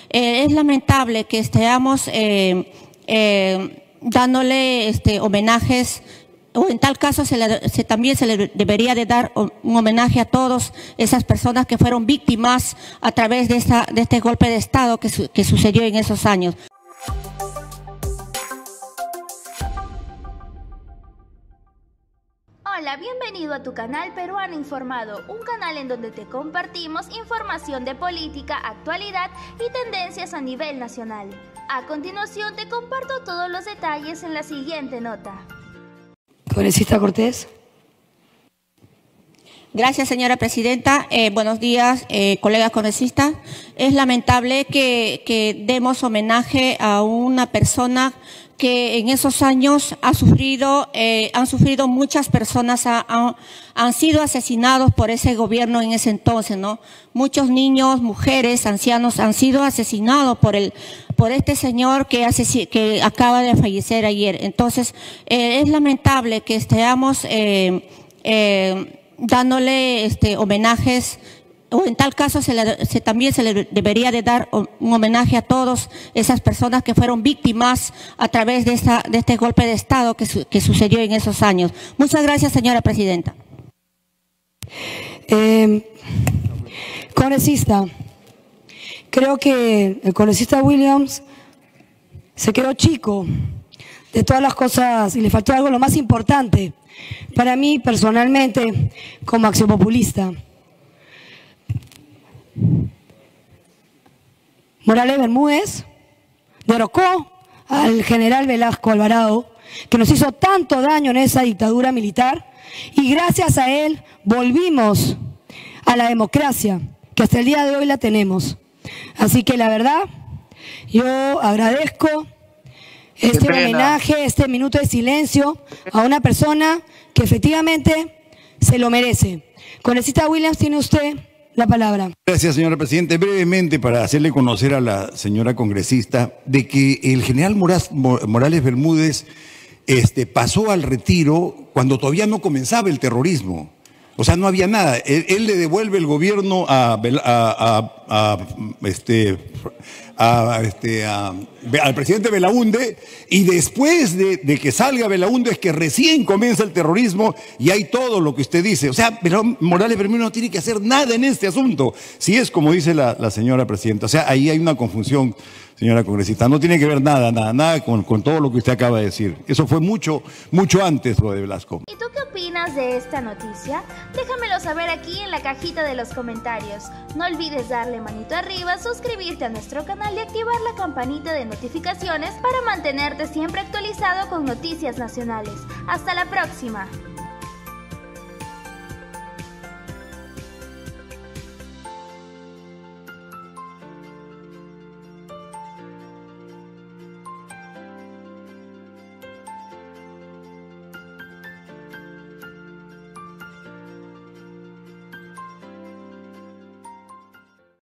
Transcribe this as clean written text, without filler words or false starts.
Es lamentable que estemos dándole homenajes, o en tal caso también se le debería de dar un homenaje a todas esas personas que fueron víctimas a través de este golpe de Estado que sucedió en esos años. Hola, bienvenido a tu canal Peruano Informado, un canal en donde te compartimos información de política, actualidad y tendencias a nivel nacional. A continuación te comparto todos los detalles en la siguiente nota. Congresista Cortés. Gracias, señora presidenta. Buenos días, colegas congresistas. Es lamentable que demos homenaje a una persona que en esos años han sufrido muchas personas, han sido asesinados por ese gobierno en ese entonces, ¿no? Muchos niños, mujeres, ancianos han sido asesinados por este señor que acaba de fallecer ayer. Entonces, es lamentable que estemos dándole homenajes, o en tal caso también se le debería de dar un homenaje a todas esas personas que fueron víctimas a través de este golpe de Estado que sucedió en esos años. Muchas gracias, señora presidenta. Congresista, creo que el congresista Williams se quedó chico de todas las cosas y le faltó algo lo más importante para mí personalmente como Acción Populista. Morales Bermúdez derrocó al general Velasco Alvarado, que nos hizo tanto daño en esa dictadura militar, y gracias a él volvimos a la democracia, que hasta el día de hoy la tenemos. Así que la verdad, yo agradezco este homenaje, este minuto de silencio a una persona que efectivamente se lo merece. Congresista Williams, tiene usted la palabra. Gracias, señora presidenta. Brevemente, para hacerle conocer a la señora congresista de que el general Morales Bermúdez pasó al retiro cuando todavía no comenzaba el terrorismo. O sea, no había nada. Él le devuelve el gobierno al presidente Belaúnde, y después de que salga Belaúnde es que recién comienza el terrorismo y hay todo lo que usted dice. O sea, Morales Bermúdez no tiene que hacer nada en este asunto, si es como dice la señora presidenta. O sea, ahí hay una confusión, señora congresista. No tiene que ver nada con todo lo que usted acaba de decir. Eso fue mucho antes lo de Velasco. ¿Y tú qué opinas de esta noticia? Déjamelo saber aquí en la cajita de los comentarios. No olvides darle manito arriba, suscribirte a nuestro canal y activar la campanita de notificaciones para mantenerte siempre actualizado con noticias nacionales. ¡Hasta la próxima!